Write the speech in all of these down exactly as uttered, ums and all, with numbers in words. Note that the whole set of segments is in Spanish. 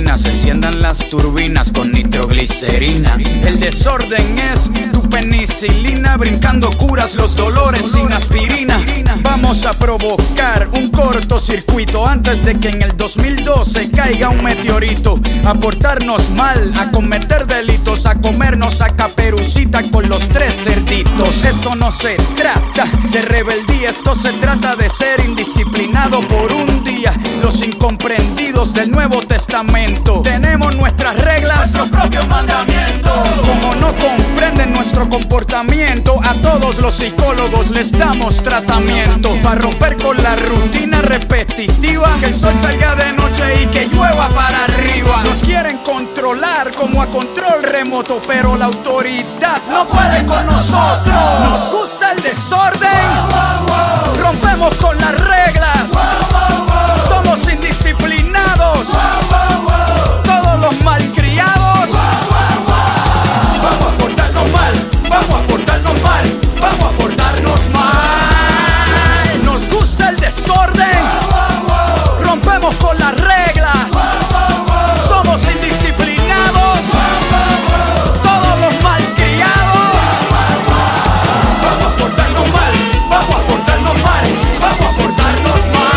gasolina, se enciendan las turbinas con nitroglicerina. El desorden es tu penicilina, brincando curas los dolores sin aspirina. Vamos a provocar un cortocircuito antes de que en el dos mil doce caiga un meteorito. A portarnos mal, a cometer delitos, a comernos a Caperucita con los tres cerditos. Esto no se trata de rebeldía, esto se trata de ser indisciplinado por un día. Los incomprendidos del Nuevo Testamento tenemos nuestras reglas, nuestros propios mandamientos. Como no comprenden nuestro comportamiento, a todos los psicólogos les damos tratamiento para romper con la rutina repetitiva. Que el sol salga de noche y que llueva para arriba. Nos quieren controlar como a control remoto, pero la autoridad no puede con nosotros. Nos gusta el desorden, rompemos con las reglas, somos indisciplinados, todos los malcriados. Vamos a portarnos mal, vamos a portarnos mal, vamos a portarnos mal. Nos gusta el desorden, rompemos con las reglas, somos indisciplinados, todos los malcriados. Vamos a portarnos mal, vamos a portarnos mal, vamos a portarnos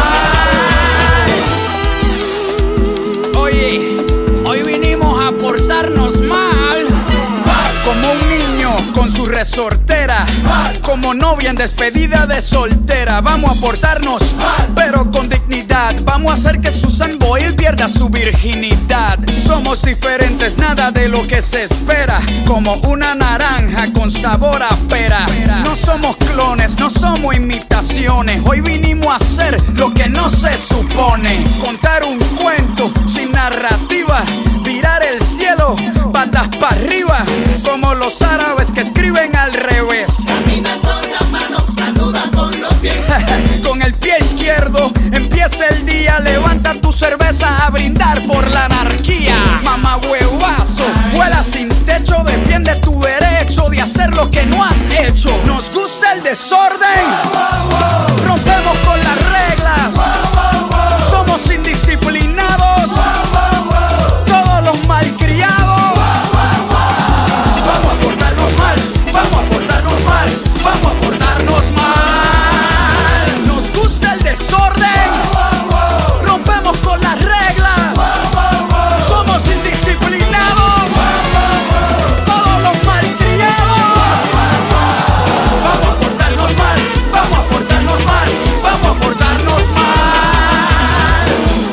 mal. Oye, hoy vinimos a portarnos mal. Como un niño con su resortera, como novia en despedida de soltera. Vamos a portarnos pero con dignidad. Vamos a hacer que Susan Boyle pierda su virginidad. Somos diferentes, nada de lo que se espera. Como una naranja con sabor a pera. No somos clones, no somos imitaciones. Hoy vinimos a hacer lo que no se supone. Contar un cuento sin narrativa, virar el cielo patas para arriba, como los árabes que escriben al revés. Camina con las manos, saluda con los pies. Con el pie izquierdo empieza el día, levanta tu cerveza a brindar por la anarquía. Mamá huevazo, vuela sin techo, defiende tu derecho de hacer lo que no has hecho. Nos gusta el desorden, rompemos con las reglas, somos indisciplinados, todos los malcriados. Vamos a portarnos mal, vamos a portarnos mal, vamos a portarnos mal. Nos gusta el desorden, rompemos con las reglas, somos indisciplinados, todos los malcriados. Vamos a portarnos mal, vamos a portarnos mal, vamos a portarnos mal.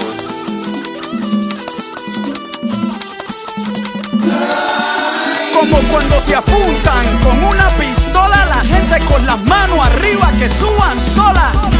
Como cuando te apuntan con una pistola, la gente con las manos arriba que suban sola.